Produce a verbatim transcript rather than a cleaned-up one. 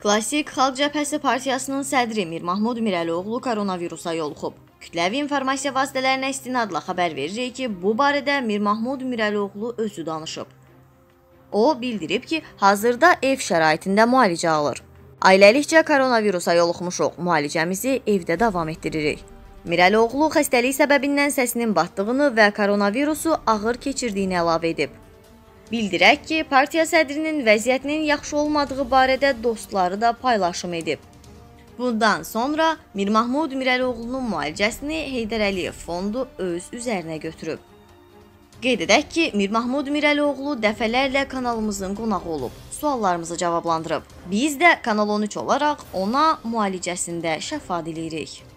Klassik Xalq Cəbhəsi Partiyasının sədri Mir Mahmud Mirəlioğlu koronavirusa yoluxub. Kütləvi informasiya vasitələrinə istinadla xəbər veririk ki, bu barədə Mir Mahmud Mirəlioğlu özü danışıb. O, bildirib ki, hazırda ev şəraitində müalicə alır. Ailəlikcə koronavirusa yoluxmuşuq, müalicəmizi evdə davam etdiririk. Mirəlioğlu xəstəlik səbəbindən səsinin batdığını və koronavirusu ağır keçirdiyini əlavə edib. Bildirək ki, partiya sədrinin vəziyyətinin yaxşı olmadığı barədə dostları da paylaşım edib. Bundan sonra Mir Mahmud Mirəlioğlunun müalicəsini Heydər Əliyev fondu öz üzərinə götürüb. Qeyd edək ki, Mir Mahmud Mirəlioğlu dəfələrlə kanalımızın qonağı olub, suallarımızı cavablandırıb. Biz də Kanal on üç olaraq ona müalicəsində şəfa diləyirik.